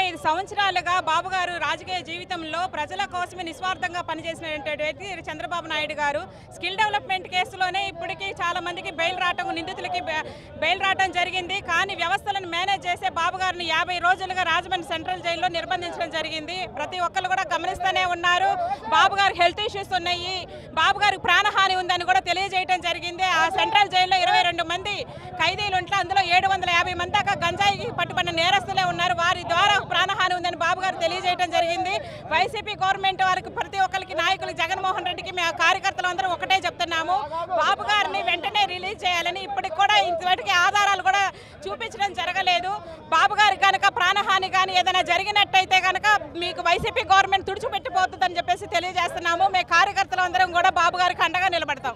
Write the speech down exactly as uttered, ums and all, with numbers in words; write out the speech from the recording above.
ఐదు సంవత్సరాలుగా బాబు గారు రాజకీయ జీవితంలో ప్రజల కోసమే నిస్వార్థంగా పనిచేసినటువంటి వ్యక్తి చంద్రబాబు నాయుడు గారు. స్కిల్ డెవలప్మెంట్ కేసులోనే ఇప్పటికీ చాలా మందికి బెయిల్ రావటం, నిందితులకి బెయిల్ రావటం జరిగింది. కానీ వ్యవస్థలను మేనేజ్ చేసే బాబు గారిని యాభై రోజులుగా రాజమండ్రి సెంట్రల్ జైల్లో నిర్బంధించడం జరిగింది. ప్రతి ఒక్కరు కూడా గమనిస్తూనే ఉన్నారు. బాబు గారికి హెల్త్ ఇష్యూస్ ఉన్నాయి, బాబు గారికి ప్రాణహాని ఉందని కూడా తెలియజేయడం జరిగింది. ఆ సెంట్రల్ జైల్లో ఇరవై రెండు మంది ఖైదీలు ఉంటే అందులో ఏడు వందల యాభై మంది దాకా గంజాయికి పట్టుబడిన నేరస్తులే ఉన్నారు. వారి ద్వారా ప్రాణహాని ఉందని బాబు గారు తెలియజేయడం జరిగింది. వైసీపీ గవర్నమెంట్ వారికి ప్రతి ఒక్కరికి నాయకులు జగన్మోహన్ రెడ్డికి మేము కార్యకర్తలు అందరం ఒకటే చెప్తున్నాము, బాబు గారిని వెంటనే రిలీజ్ చేయాలని. ఇప్పటికి కూడా ఇంతటికి ఆధారాలు కూడా చూపించడం జరగలేదు. బాబు గారికి కనుక ప్రాణహాని కానీ ఏదైనా జరిగినట్టయితే కనుక మీకు వైసీపీ గవర్నమెంట్ తుడిచిపెట్టిపోతుందని చెప్పేసి తెలియజేస్తున్నాము. మేము కార్యకర్తలు అందరం కూడా బాబు గారికి అండగా నిలబడతాం.